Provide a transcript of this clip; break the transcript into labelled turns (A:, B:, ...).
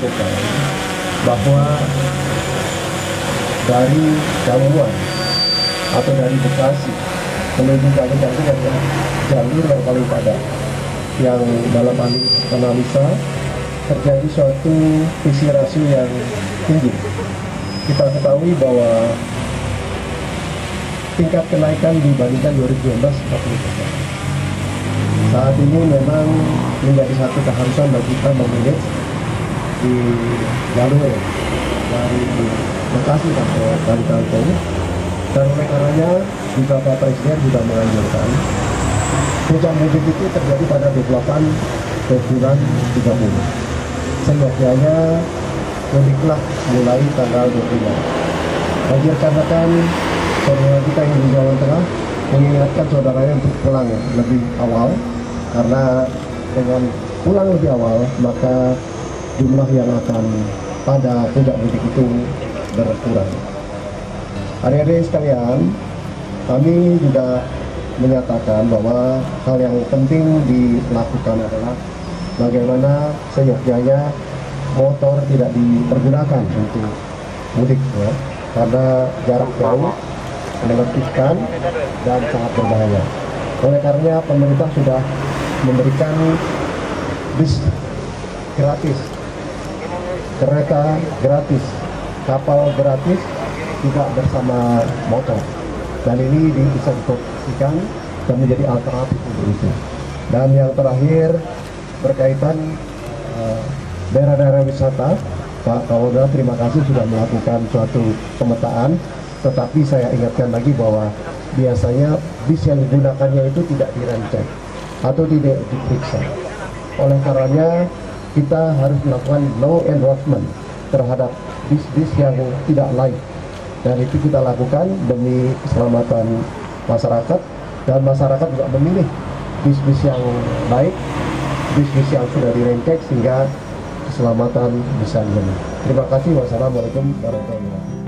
A: melakukan bahwa dari Damuan atau dari Bekasi menuju Kalikantung adalah jalur yang paling padat, yang dalam analisa terjadi suatu visi rasio yang tinggi. Kita ketahui bahwa tingkat kenaikan dibandingkan 2019 40%. Saat ini memang menjadi satu keharusan bagi kita memilih di jalur dari Bekasi sampai Kalikantung, dan oleh karenanya juga Pak Presiden sudah menganjurkan puncak mudik itu terjadi pada 28 bulan 30. Seyogyanya mudiklah mulai tanggal 25. Bagi rekan-rekan saudara kita yang di Jawa Tengah, mengingatkan saudaranya untuk pulang lebih awal, karena dengan pulang lebih awal maka jumlah yang akan pada puncak mudik itu berkurang. Adik-adik sekalian, kami juga menyatakan bahwa hal yang penting dilakukan adalah bagaimana seyogyanya motor tidak dipergunakan untuk mudik, ya, karena jarak jauh, meletihkan, dan sangat berbahaya. Oleh karenanya pemerintah sudah memberikan bis gratis, kereta gratis, kapal gratis, juga bersama motor. Dan ini bisa dikomunikasikan dan menjadi alternatif untuk itu. Dan yang terakhir berkaitan daerah-daerah wisata, Pak Kapolda terima kasih sudah melakukan suatu pemetaan, tetapi saya ingatkan lagi bahwa biasanya bis yang digunakannya itu tidak direm-cek atau tidak diperiksa. Oleh karenanya kita harus melakukan law enforcement terhadap bis-bis yang tidak layak, dan itu kita lakukan demi keselamatan masyarakat, dan masyarakat juga memilih bis-bis yang baik, bis-bis yang sudah direm-cek sehingga keselamatan bisa dijamin. Terima kasih. Wassalamualaikum warahmatullahi wabarakatuh.